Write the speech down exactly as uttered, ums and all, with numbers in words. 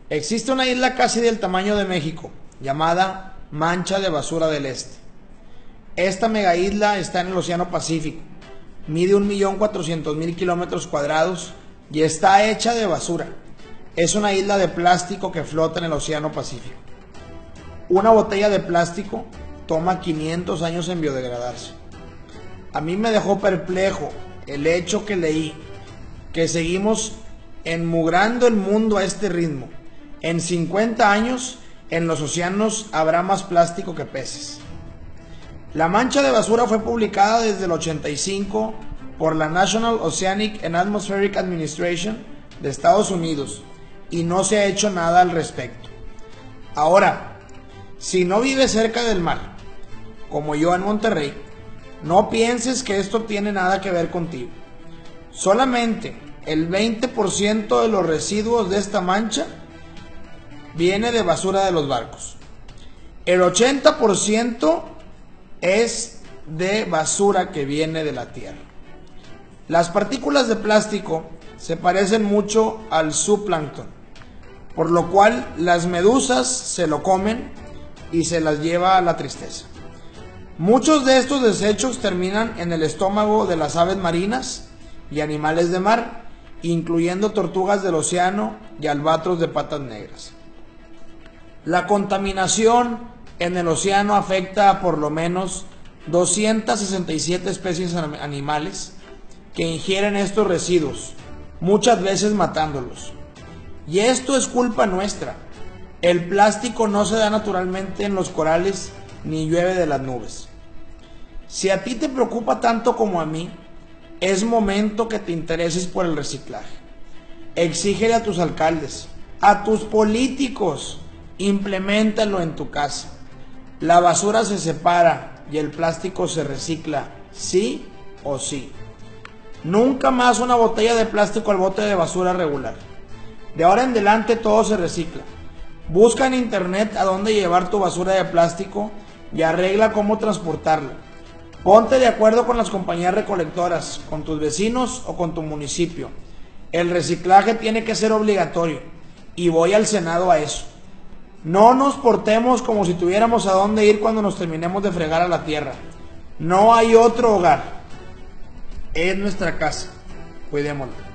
Existe una isla casi del tamaño de México, llamada Mancha de Basura del Este. Esta megaisla está en el Océano Pacífico, mide un millón cuatrocientos mil kilómetros cuadrados y está hecha de basura. Es una isla de plástico que flota en el Océano Pacífico. Una botella de plástico toma quinientos años en biodegradarse. A mí me dejó perplejo el hecho que leí, que seguimos enmugrando el mundo a este ritmo. En cincuenta años, en los océanos habrá más plástico que peces. La mancha de basura fue publicada desde el ochenta y cinco por la National Oceanic and Atmospheric Administration de Estados Unidos y no se ha hecho nada al respecto. Ahora, si no vives cerca del mar, como yo en Monterrey, no pienses que esto tiene nada que ver contigo. Solamente el veinte por ciento de los residuos de esta mancha viene de basura de los barcos. El ochenta por ciento es de basura que viene de la tierra. Las partículas de plástico se parecen mucho al zooplancton, por lo cual las medusas se lo comen y se las lleva a la tristeza. Muchos de estos desechos terminan en el estómago de las aves marinas y animales de mar, incluyendo tortugas del océano y albatros de patas negras. La contaminación en el océano afecta a por lo menos doscientas sesenta y siete especies animales que ingieren estos residuos, muchas veces matándolos. Y esto es culpa nuestra. El plástico no se da naturalmente en los corales ni llueve de las nubes. Si a ti te preocupa tanto como a mí, es momento que te intereses por el reciclaje. Exígele a tus alcaldes, a tus políticos, impleméntalo en tu casa. La basura se separa y el plástico se recicla, sí o sí. Nunca más una botella de plástico al bote de basura regular. De ahora en adelante todo se recicla. Busca en internet a dónde llevar tu basura de plástico y arregla cómo transportarla. Ponte de acuerdo con las compañías recolectoras, con tus vecinos o con tu municipio. El reciclaje tiene que ser obligatorio y voy al Senado a eso. No nos portemos como si tuviéramos a dónde ir cuando nos terminemos de fregar a la tierra. No hay otro hogar. Es nuestra casa. Cuidémosla.